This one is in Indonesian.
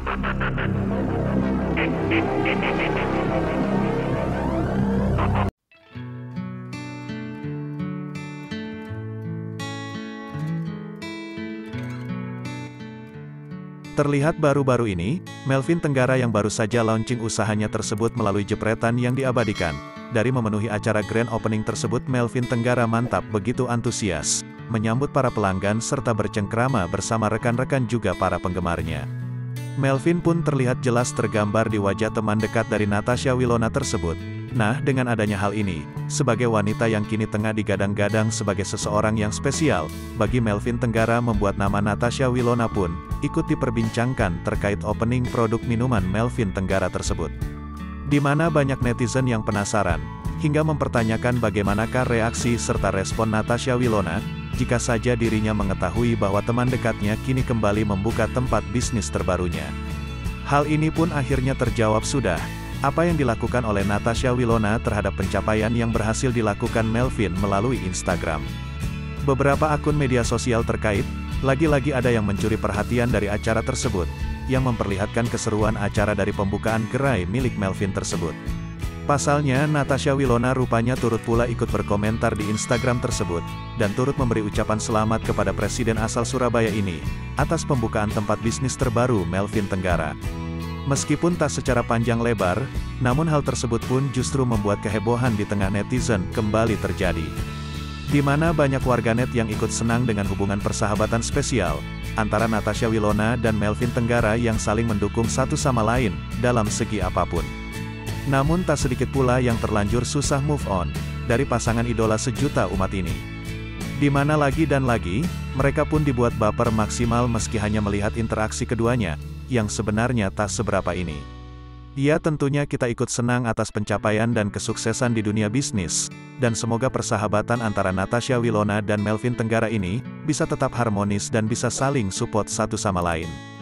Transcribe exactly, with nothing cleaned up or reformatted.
Terlihat baru-baru ini, Melvin Tenggara yang baru saja launching usahanya tersebut melalui jepretan yang diabadikan. Dari memenuhi acara grand opening tersebut, Melvin Tenggara mantap begitu antusias, menyambut para pelanggan serta bercengkrama bersama rekan-rekan juga para penggemarnya. Melvin pun terlihat jelas tergambar di wajah teman dekat dari Natasha Wilona tersebut. Nah, dengan adanya hal ini, sebagai wanita yang kini tengah digadang-gadang sebagai seseorang yang spesial, bagi Melvin Tenggara membuat nama Natasha Wilona pun ikut diperbincangkan terkait opening produk minuman Melvin Tenggara tersebut. Di mana banyak netizen yang penasaran, hingga mempertanyakan bagaimanakah reaksi serta respon Natasha Wilona, jika saja dirinya mengetahui bahwa teman dekatnya kini kembali membuka tempat bisnis terbarunya. Hal ini pun akhirnya terjawab sudah. Apa yang dilakukan oleh Natasha Wilona terhadap pencapaian yang berhasil dilakukan Melvin melalui Instagram. Beberapa akun media sosial terkait, lagi-lagi ada yang mencuri perhatian dari acara tersebut, yang memperlihatkan keseruan acara dari pembukaan gerai milik Melvin tersebut. Pasalnya, Natasha Wilona rupanya turut pula ikut berkomentar di Instagram tersebut, dan turut memberi ucapan selamat kepada Presiden asal Surabaya ini, atas pembukaan tempat bisnis terbaru Melvin Tenggara. Meskipun tak secara panjang lebar, namun hal tersebut pun justru membuat kehebohan di tengah netizen kembali terjadi. Di mana banyak warganet yang ikut senang dengan hubungan persahabatan spesial antara Natasha Wilona dan Melvin Tenggara yang saling mendukung satu sama lain dalam segi apapun. Namun tak sedikit pula yang terlanjur susah move on dari pasangan idola sejuta umat ini. Di mana lagi dan lagi, mereka pun dibuat baper maksimal meski hanya melihat interaksi keduanya, yang sebenarnya tak seberapa ini. Ya tentunya kita ikut senang atas pencapaian dan kesuksesan di dunia bisnis, dan semoga persahabatan antara Natasha Wilona dan Melvin Tenggara ini, bisa tetap harmonis dan bisa saling support satu sama lain.